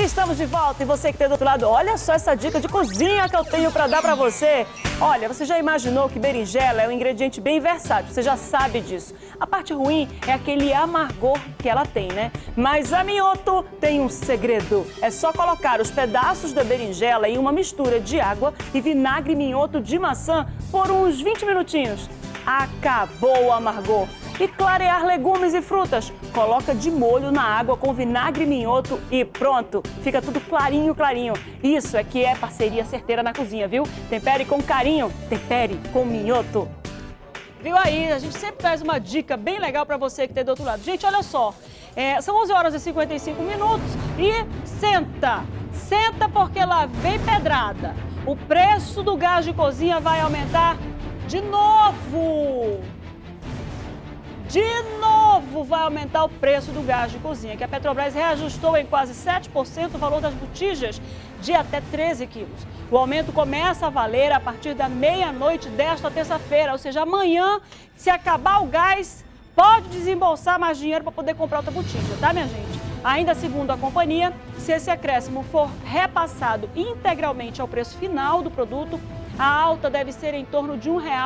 Estamos de volta e você que tem do outro lado, olha só essa dica de cozinha que eu tenho para dar para você. Olha, você já imaginou que berinjela é um ingrediente bem versátil, você já sabe disso. A parte ruim é aquele amargor que ela tem, né? Mas a Minhoto tem um segredo. É só colocar os pedaços da berinjela em uma mistura de água e vinagre Minhoto de maçã por uns 20 minutinhos. Acabou o amargor. E clarear legumes e frutas. Coloca de molho na água com vinagre Minhoto e pronto. Fica tudo clarinho, clarinho. Isso é que é parceria certeira na cozinha, viu? Tempere com carinho, tempere com Minhoto. Viu aí? A gente sempre traz uma dica bem legal para você que tem do outro lado. Gente, olha só. São 11 horas e 55 minutos e senta. Senta porque lá vem pedrada. O preço do gás de cozinha vai aumentar de novo. De novo vai aumentar o preço do gás de cozinha, que a Petrobras reajustou em quase 7% o valor das botijas de até 13 quilos. O aumento começa a valer a partir da meia-noite desta terça-feira, ou seja, amanhã, se acabar o gás, pode desembolsar mais dinheiro para poder comprar outra botija, tá, minha gente? Ainda segundo a companhia, se esse acréscimo for repassado integralmente ao preço final do produto, a alta deve ser em torno de R$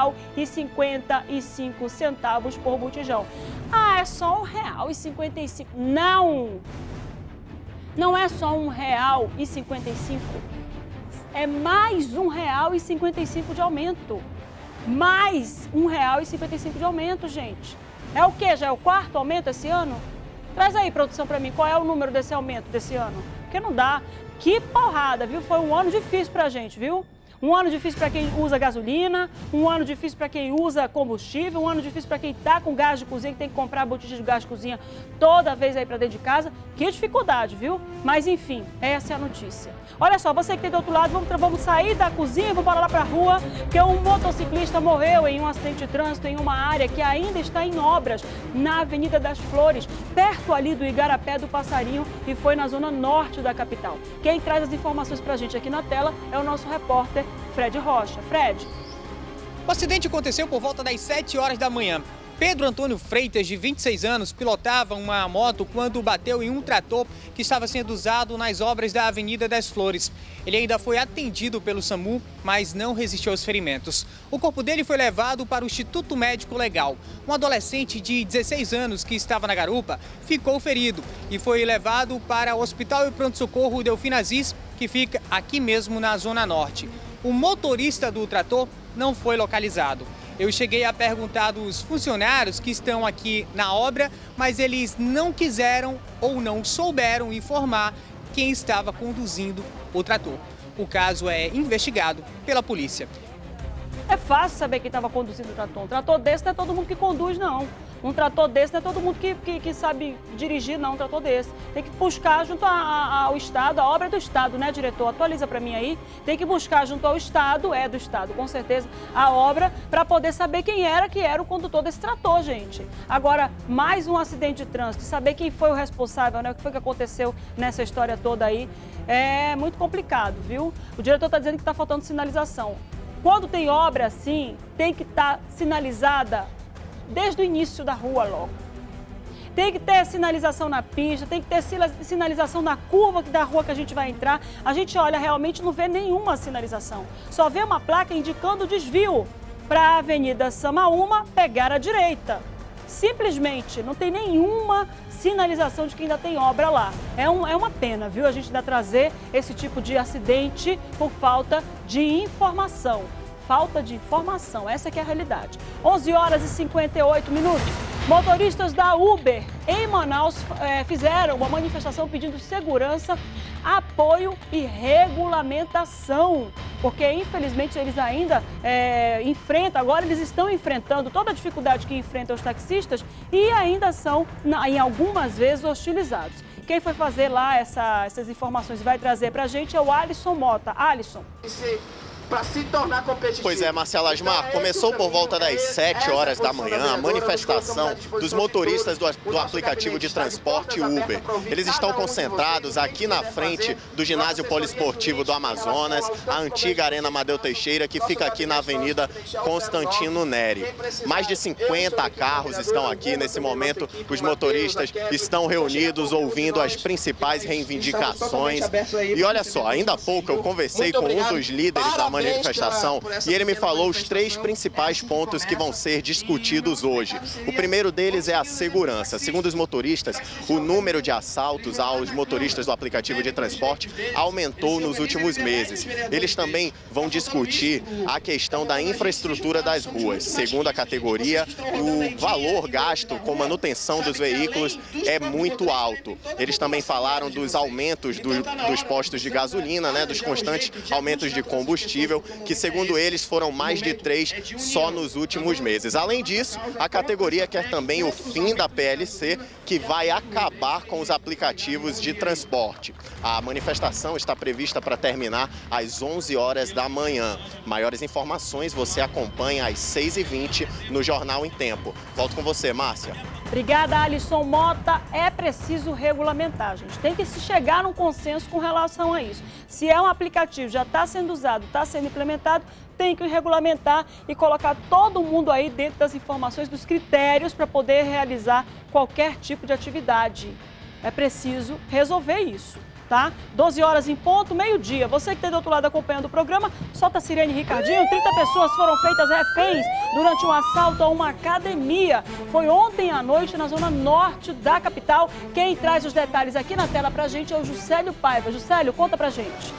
1,55 por botijão. Ah, é só R$ 1,55. Não! Não é só R$ 1,55. É mais R$ 1,55 de aumento. Mais R$ 1,55 de aumento, gente. É o quê? Já é o quarto aumento esse ano? Traz aí, produção, para mim, qual é o número desse aumento desse ano? Porque não dá. Que porrada, viu? Foi um ano difícil pra gente, viu? Um ano difícil para quem usa gasolina, um ano difícil para quem usa combustível, um ano difícil para quem está com gás de cozinha, que tem que comprar a botija de gás de cozinha toda vez aí para dentro de casa. Que dificuldade, viu? Mas enfim, essa é a notícia. Olha só, você que tem do outro lado, vamos sair da cozinha e vamos lá para a rua, porque um motociclista morreu em um acidente de trânsito em uma área que ainda está em obras, na Avenida das Flores, perto ali do Igarapé do Passarinho, e foi na zona norte da capital. Quem traz as informações para a gente aqui na tela é o nosso repórter Fred Rocha. Fred. O acidente aconteceu por volta das 7 horas da manhã. Pedro Antônio Freitas, de 26 anos, pilotava uma moto quando bateu em um trator que estava sendo usado nas obras da Avenida das Flores. Ele ainda foi atendido pelo SAMU, mas não resistiu aos ferimentos. O corpo dele foi levado para o Instituto Médico Legal. Um adolescente de 16 anos que estava na garupa ficou ferido e foi levado para o Hospital e Pronto-Socorro Delfina Aziz, que fica aqui mesmo na Zona Norte. O motorista do trator não foi localizado. Eu cheguei a perguntar dos funcionários que estão aqui na obra, mas eles não quiseram ou não souberam informar quem estava conduzindo o trator. O caso é investigado pela polícia. É fácil saber quem estava conduzindo o trator. Um trator desse não é todo mundo que conduz, não. Um trator desse não é todo mundo que sabe dirigir, não, um trator desse. Tem que buscar junto ao Estado, a obra é do Estado, né, diretor? Atualiza para mim aí. Tem que buscar junto ao Estado, é do Estado, com certeza, a obra, para poder saber quem era que era o condutor desse trator, gente. Agora, mais um acidente de trânsito, saber quem foi o responsável, né, o que foi que aconteceu nessa história toda aí, é muito complicado, viu? O diretor está dizendo que está faltando sinalização. Quando tem obra assim, tem que estar sinalizada desde o início da rua logo. Tem que ter sinalização na pista, tem que ter sinalização na curva da rua que a gente vai entrar. A gente olha, realmente não vê nenhuma sinalização. Só vê uma placa indicando o desvio para a Avenida Samaúma pegar à direita. Simplesmente, não tem nenhuma sinalização de que ainda tem obra lá. É uma pena, viu? A gente ainda trazer esse tipo de acidente por falta de informação. Falta de informação, essa que é a realidade. 11 horas e 58 minutos. Motoristas da Uber em Manaus fizeram uma manifestação pedindo segurança, apoio e regulamentação. Porque, infelizmente, eles ainda agora eles estão enfrentando toda a dificuldade que enfrentam os taxistas e ainda são, em algumas vezes, hostilizados. Quem foi fazer lá essas informações e vai trazer pra gente é o Alisson Mota. Alisson. para se tornar competitivo. Pois é, Marcelo Asmar, começou por volta das 7 horas da manhã a manifestação dos motoristas do aplicativo de transporte Uber. Eles estão concentrados aqui na frente do ginásio poliesportivo do Amazonas, a antiga Arena Amadeu Teixeira, que fica aqui na Avenida Constantino Neri. Mais de 50 carros estão aqui nesse momento. Os motoristas estão reunidos ouvindo as principais reivindicações. E olha só, ainda há pouco eu conversei com um dos líderes da manifestação e ele me falou os 3 principais pontos que vão ser discutidos hoje. O primeiro deles é a segurança. Segundo os motoristas, o número de assaltos aos motoristas do aplicativo de transporte aumentou nos últimos meses. Eles também vão discutir a questão da infraestrutura das ruas. Segundo a categoria, o valor gasto com manutenção dos veículos é muito alto. Eles também falaram dos aumentos dos postos de gasolina, né, dos constantes aumentos de combustível, que segundo eles foram mais de 3 só nos últimos meses. Além disso, a categoria quer também o fim da PLC, que vai acabar com os aplicativos de transporte. A manifestação está prevista para terminar às 11 horas da manhã. Maiores informações você acompanha às 6h20 no Jornal em Tempo. Volto com você, Márcia. Obrigada, Alisson Mota. É preciso regulamentar, gente. Tem que se chegar num consenso com relação a isso. Se é um aplicativo, já está sendo usado, está sendo implementado, tem que regulamentar e colocar todo mundo aí dentro das informações, dos critérios para poder realizar qualquer tipo de atividade. É preciso resolver isso, tá? 12 horas em ponto, meio-dia. Você que está do outro lado acompanhando o programa, solta a sirene, Ricardinho. 30 pessoas foram feitas reféns durante um assalto a uma academia. Foi ontem à noite na zona norte da capital. Quem traz os detalhes aqui na tela pra gente é o Juscelio Paiva. Juscelio, conta pra gente.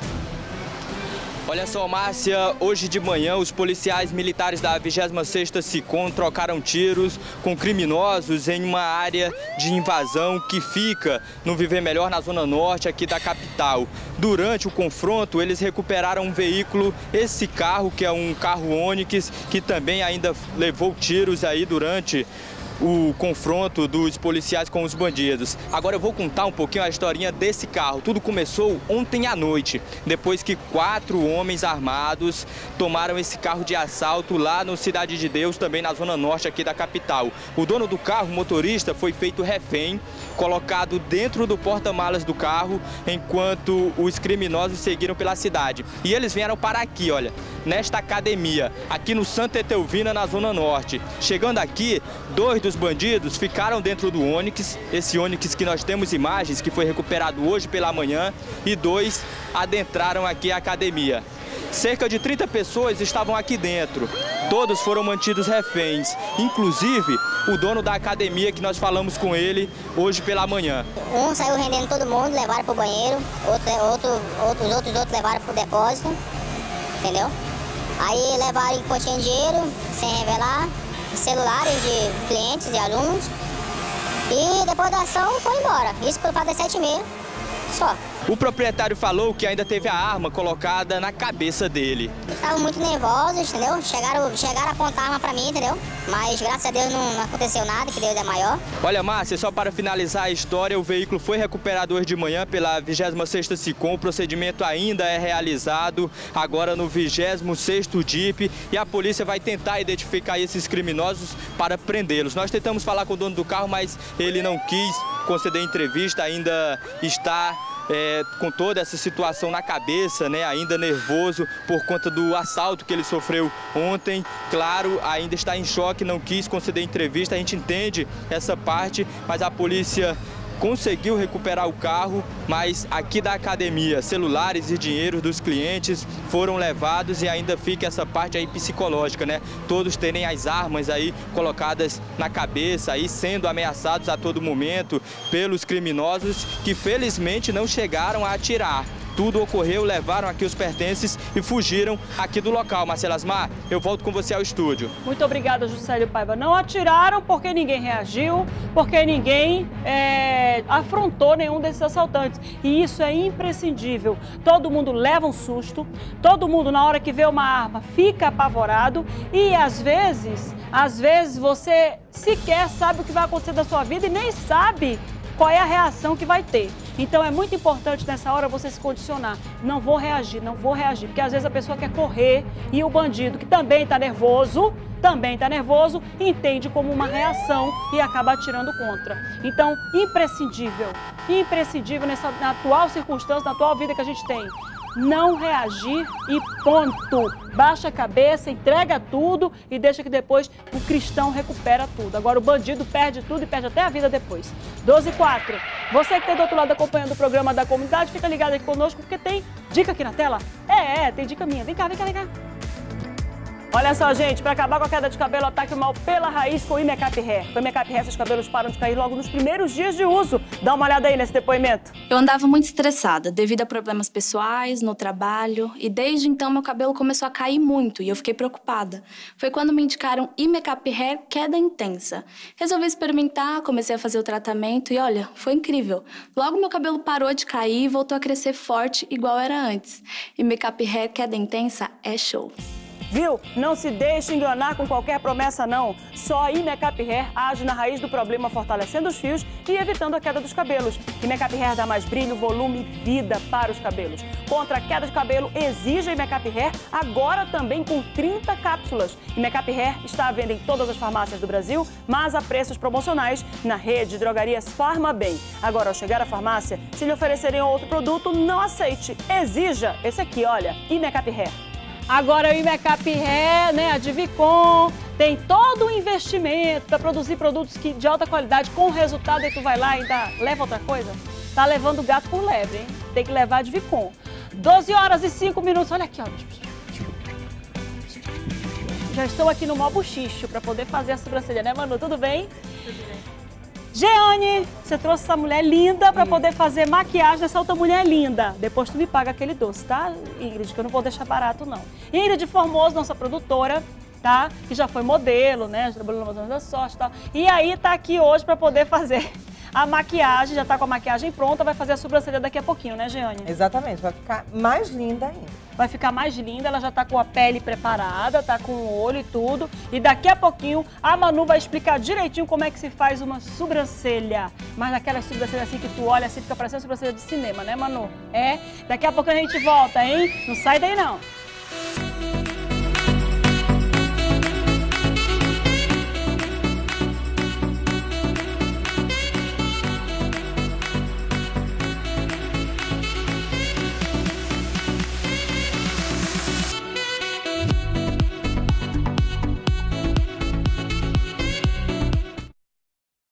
Olha só, Márcia, hoje de manhã os policiais militares da 26ª SICOM trocaram tiros com criminosos em uma área de invasão que fica no Viver Melhor, na zona norte aqui da capital. Durante o confronto, eles recuperaram um veículo, esse carro, que é um carro Onix, que também ainda levou tiros aí durante o confronto dos policiais com os bandidos. Agora eu vou contar um pouquinho a historinha desse carro. Tudo começou ontem à noite, depois que 4 homens armados tomaram esse carro de assalto lá no Cidade de Deus, também na zona norte aqui da capital. O dono do carro, o motorista, foi feito refém, colocado dentro do porta-malas do carro, enquanto os criminosos seguiram pela cidade. E eles vieram parar aqui, olha, nesta academia, aqui no Santa Etelvina, na zona norte. Chegando aqui, 2 dos bandidos ficaram dentro do Onix, esse Onix que nós temos imagens, que foi recuperado hoje pela manhã, e 2 adentraram aqui a academia. Cerca de 30 pessoas estavam aqui dentro, todos foram mantidos reféns, inclusive o dono da academia, que nós falamos com ele hoje pela manhã. Um saiu rendendo todo mundo, levaram para o banheiro, os outros levaram para o depósito, entendeu? Aí levaram em quantia de dinheiro, sem revelar, celulares de clientes e alunos, e depois da ação foi embora, isso por fato das 7h30 só. O proprietário falou que ainda teve a arma colocada na cabeça dele. Estavam muito nervosos, entendeu? Chegaram a apontar a arma pra mim, entendeu? Mas graças a Deus não aconteceu nada, que Deus é maior. Olha, Márcia, só para finalizar a história, o veículo foi recuperado hoje de manhã pela 26ª SICOM. O procedimento ainda é realizado agora no 26º DIP e a polícia vai tentar identificar esses criminosos para prendê-los. Nós tentamos falar com o dono do carro, mas ele não quis conceder entrevista, ainda está com toda essa situação na cabeça, né, ainda nervoso por conta do assalto que ele sofreu ontem. Claro, ainda está em choque, não quis conceder entrevista, a gente entende essa parte, mas a polícia conseguiu recuperar o carro, mas aqui da academia, celulares e dinheiro dos clientes foram levados e ainda fica essa parte aí psicológica, né? Todos terem as armas aí colocadas na cabeça, aí sendo ameaçados a todo momento pelos criminosos que felizmente não chegaram a atirar. Tudo ocorreu, levaram aqui os pertences e fugiram aqui do local. Marcelo Asmar, eu volto com você ao estúdio. Muito obrigada, Juscelio Paiva. Não atiraram porque ninguém reagiu, porque ninguém afrontou nenhum desses assaltantes. E isso é imprescindível. Todo mundo leva um susto, todo mundo na hora que vê uma arma fica apavorado e às vezes você sequer sabe o que vai acontecer da sua vida e nem sabe qual é a reação que vai ter. Então é muito importante nessa hora você se condicionar. Não vou reagir, porque às vezes a pessoa quer correr e o bandido, que também está nervoso, entende como uma reação e acaba atirando contra. Então, imprescindível na atual circunstância, na atual vida que a gente tem. Não reagir e ponto. Baixa a cabeça, entrega tudo e deixa que depois o cristão recupera tudo. Agora o bandido perde tudo e perde até a vida depois. 12h04. Você que está do outro lado acompanhando o programa da comunidade, fica ligado aqui conosco porque tem dica aqui na tela. Tem dica minha. Vem cá. Olha só, gente, para acabar com a queda de cabelo, ataque o mal pela raiz com o Imecap Hair. Com o Imecap Hair, seus cabelos param de cair logo nos primeiros dias de uso. Dá uma olhada aí nesse depoimento. Eu andava muito estressada devido a problemas pessoais, no trabalho, e desde então meu cabelo começou a cair muito e eu fiquei preocupada. Foi quando me indicaram Imecap Hair Queda Intensa. Resolvi experimentar, comecei a fazer o tratamento e olha, foi incrível. Logo meu cabelo parou de cair e voltou a crescer forte igual era antes. Imecap Hair Queda Intensa é show. Viu? Não se deixe enganar com qualquer promessa, não. Só a Imecap Hair age na raiz do problema, fortalecendo os fios e evitando a queda dos cabelos. Imecap Hair dá mais brilho, volume e vida para os cabelos. Contra a queda de cabelo, exija Imecap Hair, agora também com 30 cápsulas. Imecap Hair está à venda em todas as farmácias do Brasil, mas a preços promocionais na rede de drogarias Farmabem. Agora, ao chegar à farmácia, se lhe oferecerem outro produto, não aceite. Exija esse aqui, olha, Imecap Hair. Agora o Imecap Hair, né, a Divicon, tem todo um investimento para produzir produtos de alta qualidade com resultado e tu vai lá e ainda leva outra coisa? Tá levando o gato por lebre, hein? Tem que levar a Divicon. 12h05. Olha aqui, ó. Já estou aqui no maior buchicho para poder fazer a sobrancelha, né, Manu? Tudo bem? Tudo bem. Jeane, você trouxe essa mulher linda para poder fazer maquiagem nessa outra mulher linda. Depois tu me paga aquele doce, tá, Ingrid? Que eu não vou deixar barato, não. Ingrid Formoso, nossa produtora, tá? Que já foi modelo, né? Já trabalhou no Amazônia da Sorte e tal. E aí tá aqui hoje para poder fazer a maquiagem, já tá com a maquiagem pronta, vai fazer a sobrancelha daqui a pouquinho, né, Jeane? Exatamente, vai ficar mais linda ainda. Vai ficar mais linda, ela já tá com a pele preparada, tá com o olho e tudo. E daqui a pouquinho a Manu vai explicar direitinho como é que se faz uma sobrancelha. Mas aquela sobrancelha assim que tu olha assim, fica parecendo sobrancelha de cinema, né, Manu? Daqui a pouco a gente volta, hein? Não sai daí não.